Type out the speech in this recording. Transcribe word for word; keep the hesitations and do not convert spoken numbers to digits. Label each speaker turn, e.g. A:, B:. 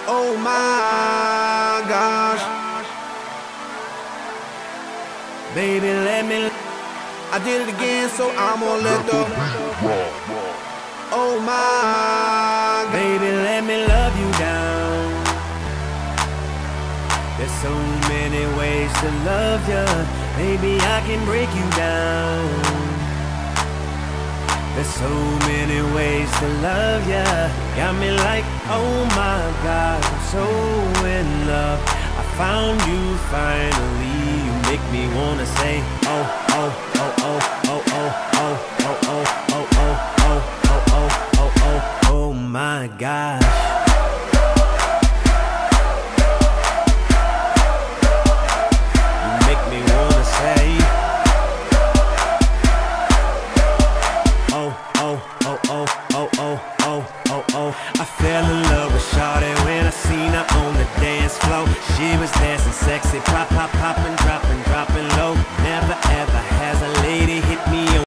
A: Oh my gosh. Baby, let me. I did it again, so I'm gonna let the. Oh my. Baby, let me love you down. There's so many ways to love ya. Baby, I can break you down. There's so many ways to love ya. Got me like, oh my God, I'm so in love. I found you finally. You make me wanna say, oh, oh, oh, oh, oh, oh, oh, oh, oh, oh, oh, oh, oh, oh, oh, oh, oh my gosh.